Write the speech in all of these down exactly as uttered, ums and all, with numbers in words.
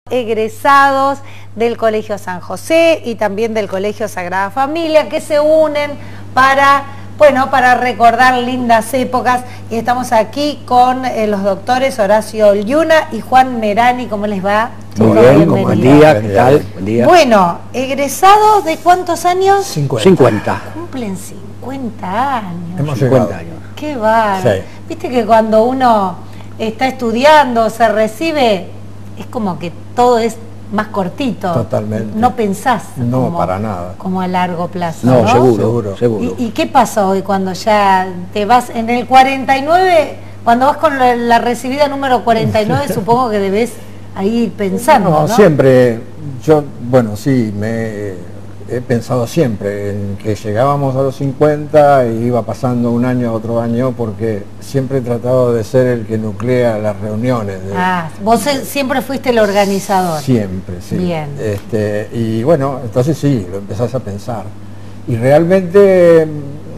Egresados del Colegio San José y también del Colegio Sagrada Familia, que se unen para, bueno, para recordar lindas épocas, y estamos aquí con eh, los doctores Horacio Olyuna y Juan Merani. ¿Cómo les va? Muy bien, buen día, ¿qué tal? Buen día. Bueno, egresados de ¿cuántos años? cincuenta. Cumplen cincuenta años. Hemos cincuenta años. Qué bárbaro. Sí. Viste que cuando uno está estudiando, se recibe, es como que todo es más cortito. Totalmente. No pensás No, como, para nada. como a largo plazo, No, ¿no? seguro, seguro. seguro. ¿Y, ¿Y qué pasa hoy cuando ya te vas en el cuarenta y nueve? Cuando vas con la, la recibida número cuarenta y nueve, supongo que debes ahí pensando, ¿no? No, siempre, yo, bueno, sí, me he pensado siempre en que llegábamos a los cincuenta y iba pasando un año a otro año, porque siempre he tratado de ser el que nuclea las reuniones. De, ah, vos de, siempre fuiste el organizador. Siempre, sí. Bien. Este, y bueno, entonces sí, lo empezás a pensar. Y realmente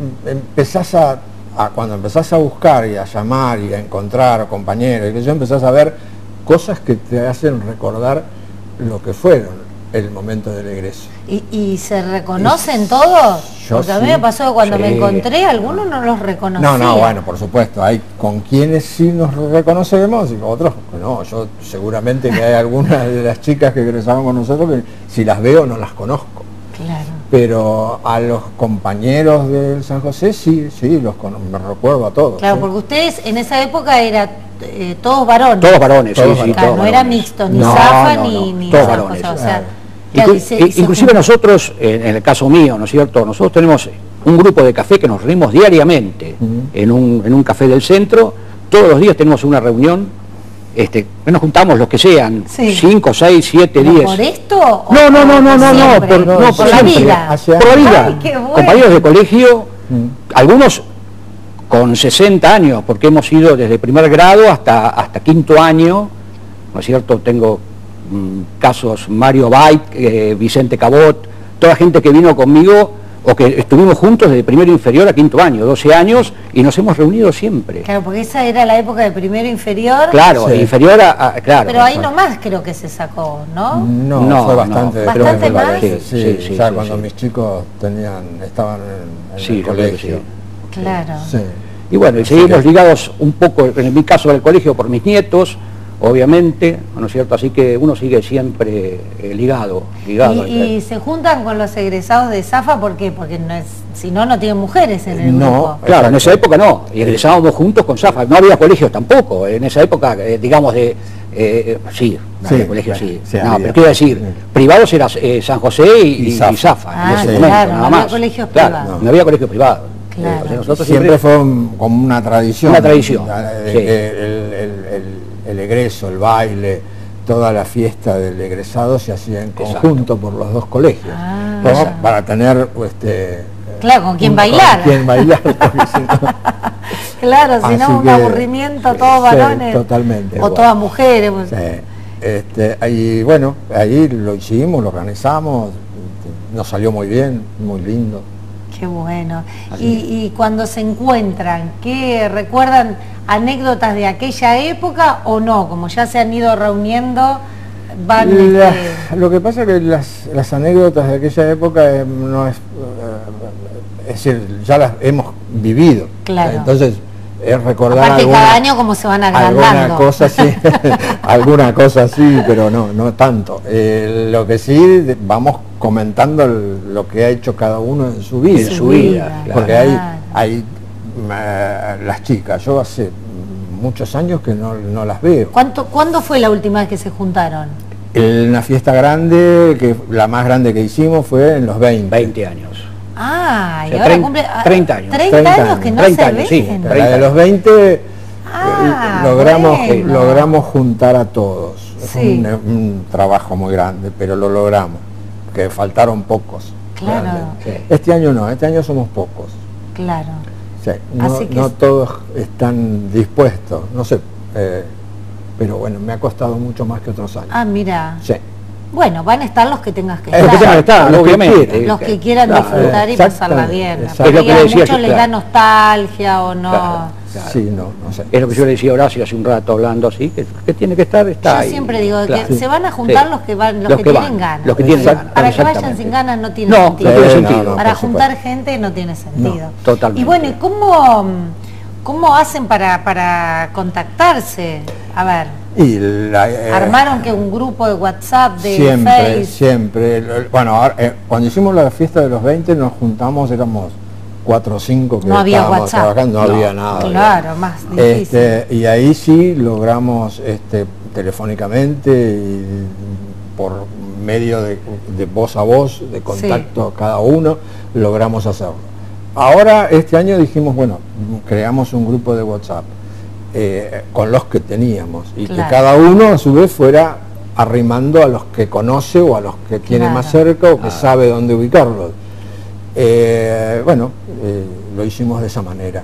empezás a, a, cuando empezás a buscar y a llamar y a encontrar compañeros, y que yo empezás a ver cosas que te hacen recordar lo que fueron el momento del egreso. ¿Y, y se reconocen y, todos? Porque a mí sí, me pasó que cuando sí. me encontré, algunos no los reconocía. No, no, bueno, por supuesto, hay con quienes sí nos reconocemos y con otros no. Yo seguramente que hay algunas de las chicas que egresaron con nosotros que si las veo no las conozco. Claro. Pero a los compañeros del San José sí, sí, los me recuerdo a todos. Claro, ¿sí? Porque ustedes en esa época eran eh, todos varones. Todos varones, todos sí, sí, claro, todos no varones. Era mixto, ni no, Zafa, no, ni, no, ni todos esas varones. cosas, o sea, Claro. Claro, Inclu y se, e, y se inclusive nosotros, en, en el caso mío, ¿no es cierto? Nosotros tenemos un grupo de café que nos reunimos diariamente uh-huh. en, un, en un café del centro. Todos los días tenemos una reunión, este, nos juntamos los que sean, sí. cinco, seis, siete, diez. ¿Por esto? No, no, no, no, no, no, por, no, por, por la vida. Por la vida. Ay, qué bueno. Compañeros de colegio, uh-huh. algunos con sesenta años, porque hemos ido desde primer grado hasta, hasta quinto año, ¿no es cierto? Tengo casos Mario Bait, eh, Vicente Cabot, toda gente que vino conmigo o que estuvimos juntos desde primero inferior a quinto año, doce años, y nos hemos reunido siempre. Claro, porque esa era la época de primero inferior. Claro, sí. inferior a, a claro. Pero ahí nomás creo que se sacó, ¿no? No, no fue bastante. No, bastante más. Sí, sí, sí, sí, ya sí, cuando sí. mis chicos tenían, estaban en, en sí, el colegio. Sí. Claro. Sí. Y bueno, y seguimos ligados un poco, en mi caso del colegio, por mis nietos, obviamente, ¿no es cierto? Así que uno sigue siempre eh, ligado, ligado. ¿Y, y se juntan con los egresados de Zafa? ¿Por qué? Porque no es, si no, no tienen mujeres en el no, grupo. Claro, en esa época no, y egresábamos juntos con Zafa, no había colegios tampoco, en esa época, eh, digamos, de, eh, sí, no sí, había colegios, sí, sí no, pero quiero decir, sí. privados era eh, San José y, y Zafa, y Zafa ah, en ese sí, momento, claro, nada no más. Había colegios claro, privados. No, no había colegios privados. Claro. Eh, o sea, nosotros siempre, siempre fue un, como una tradición. Una tradición, de, sí. de, de, el, el, el, el egreso, el baile, toda la fiesta del egresado se hacía en conjunto Exacto. por los dos colegios, ah, ¿no? Para tener este, claro, con quién bailar. Con quién bailar. Si no, claro, si no un que, aburrimiento, todos varones. Sí, totalmente. O bueno. todas mujeres. Pues. Sí. Este, ahí, bueno, ahí lo hicimos, lo organizamos, nos salió muy bien, muy lindo. Qué bueno. Y, y cuando se encuentran, ¿qué recuerdan anécdotas de aquella época o no? Como ya se han ido reuniendo, van... La, este... Lo que pasa es que las, las anécdotas de aquella época eh, no es... Eh, es decir, ya las hemos vivido. Claro. Entonces, es recordar Aparte alguna, cada año como se van agrandando. Alguna cosa sí, alguna cosa sí, pero no, no tanto. Eh, lo que sí, vamos comentando el, lo que ha hecho cada uno en su vida. En su vida, porque claro. hay, hay uh, las chicas, yo hace muchos años que no, no las veo. ¿Cuánto, ¿Cuándo fue la última vez que se juntaron? En una fiesta grande, que la más grande que hicimos fue en los veinte. veinte años. Ah, y o sea, ahora cumple... treinta años. treinta años que no se ven. Sí, la de los veinte ah, logramos, bueno. logramos juntar a todos. Sí. Fue un, un trabajo muy grande, pero lo logramos, que faltaron pocos. Claro. Sí. Este año no, este año somos pocos. Claro. Sí, no, Así que no es... todos están dispuestos, no sé, eh, pero bueno, me ha costado mucho más que otros años. Ah, mira. Sí. Bueno, van a estar los que tengas que estar. estar. Los que tengan que estar, los obviamente. Que los que quieran claro, disfrutar y pasarla bien. Es lo que que a decía muchos yo, les claro. da nostalgia o no. Claro. Claro. Sí, no, no sé. Es lo que yo le decía a Horacio hace un rato hablando así, que, que tiene que estar, está Yo ahí. siempre digo Claro. que Sí. se van a juntar Sí. los que van, los, Los que, que tienen van, ganas. los que tienen Para ganas, que vayan exactamente. sin ganas no tiene No, sentido. no tiene Sí, sentido. no, no, Para por juntar supuesto. gente no tiene sentido. No, totalmente. Y bueno, ¿y cómo, cómo hacen para, para contactarse? A ver, Y la, eh, ¿armaron que un grupo de WhatsApp, de siempre, Face? siempre. Bueno, ahora, eh, cuando hicimos la fiesta de los veinte nos juntamos, éramos cuatro o cinco que No había estábamos WhatsApp. trabajando, no, No, había nada. Claro, más difícil. Este, y ahí sí logramos este, telefónicamente y por medio de, de voz a voz, de contacto cada uno, logramos hacerlo. Ahora, este año dijimos, bueno, creamos un grupo de WhatsApp eh, con los que teníamos y Claro. que cada uno a su vez fuera arrimando a los que conoce o a los que tiene Claro. más cerca o que Ah. sabe dónde ubicarlos. Eh, bueno, eh, lo hicimos de esa manera.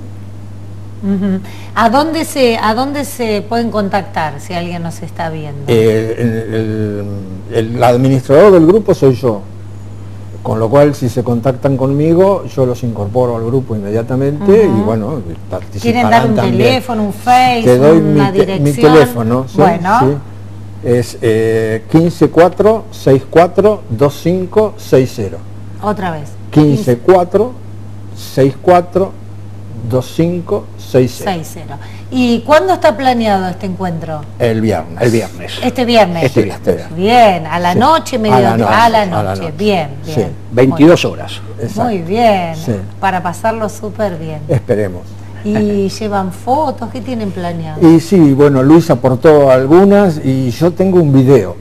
Ujú. ¿A dónde se, a dónde se pueden contactar si alguien nos está viendo? Eh, el, el- el administrador del grupo soy yo, con lo cual si se contactan conmigo yo los incorporo al grupo inmediatamente. Ujú. Y bueno, ¿Quieren participarán dar un también. teléfono, un Face, Te doy una mi, te- dirección? mi teléfono, ¿sí? Bueno, Sí. Es eh, quince cuatro sesenta y cuatro veinticinco sesenta. otra vez. quince cuatro sesenta y cuatro veinticinco sesenta. seis cero. ¿Y cuándo está planeado este encuentro? El viernes. El viernes. Este viernes. Este viernes. Este viernes. Bien, a la Sí. noche, A la mediodía. noche, A la a la noche. noche. Bien, bien. Sí. veintidós horas. Exacto. Muy bien. Sí. Para pasarlo súper bien. Esperemos. ¿Y llevan fotos? ¿Qué tienen planeado? Y sí, bueno, Luis aportó algunas y yo tengo un video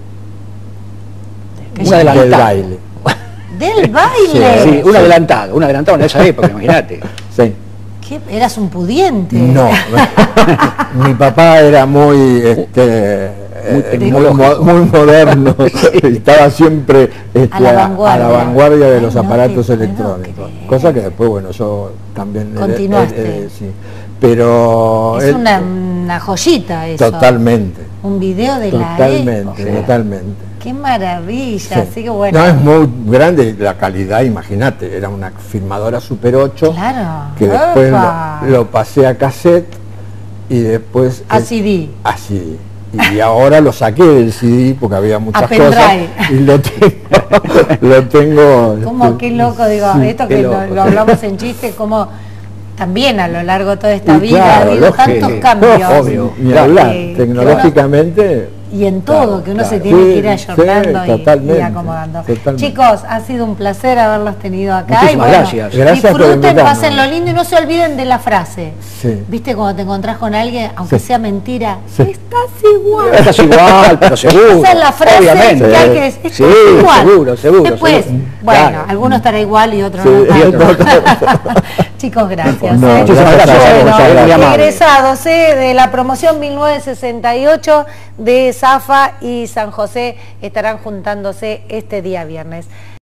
Que un ya- del adelantado. baile. ¿Del baile? Sí, un adelantado, un adelantado en esa época, imagínate. Sí. ¿Qué? ¿Eras un pudiente? No, mi papá era muy, este, Muy eh, muy, tecnológico. mo- muy moderno, estaba siempre este, A la a, vanguardia. a la vanguardia de Ay, los no te aparatos puedo electrónicos, creer. cosa que después, bueno, yo también... he- Continuaste. he- he- sí. Pero... Es él- una, una joyita eso. Totalmente, Un video de la totalmente, época. totalmente. Qué maravilla, Sí. así que bueno. No, es muy grande la calidad, imagínate, era una filmadora Super ocho, Claro. que después ¡Epa! lo, lo pasé a cassette y después... A es- C D. a C D. Y ahora lo saqué del C D porque había muchas pendrive. cosas y lo tengo, lo tengo... Como este, qué loco, digo, sí, esto qué que loco, lo, lo sí. hablamos en chiste, como también a lo largo de toda esta y vida claro, ha habido lógico, tantos sí, cambios. obvio. Ni Claro. hablar, Eh, tecnológicamente... Y en todo, Claro, que uno se claro. tiene que Sí, ir ayornando sí, y- y, totalmente, acomodando. totalmente. Chicos, ha sido un placer haberlos tenido acá. Muchísimas y bueno, gracias. Gracias por disfruten, invitarnos. pasen lo lindo y no se olviden de la frase. Sí. ¿Viste cuando te encontrás con alguien, aunque Sí. sea mentira? Sí. Estás igual. Estás igual, pero seguro. Esa es la frase obviamente. que hay que decir. Estás Sí, igual. seguro, seguro. Después, seguro. bueno, Claro. alguno estará igual y otro Sí, no y tanto. otro Chicos, gracias. No, ¿eh? Muchísimas gracias gracias. a vos, Bueno, muchas gracias. Muy amable. egresados ¿eh? de la promoción mil novecientos sesenta y ocho de Zafa y San José estarán juntándose este día viernes.